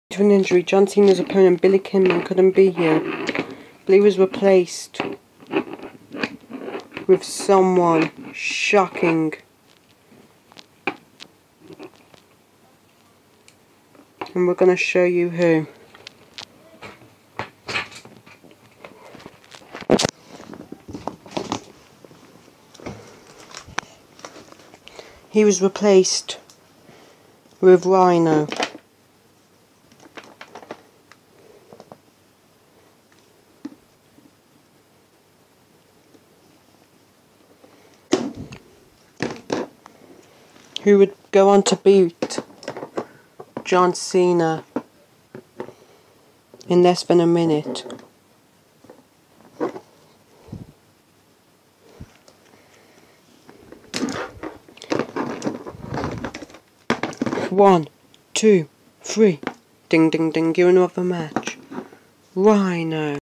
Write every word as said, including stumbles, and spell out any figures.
To an injury, John Cena's opponent Billy Kidman couldn't be here. Billy was replaced with someone shocking. And we're going to show you who. He was replaced with Rhyno. Who would go on to beat John Cena in less than a minute. One, two, three. Ding ding ding, you're in another match. Rhyno.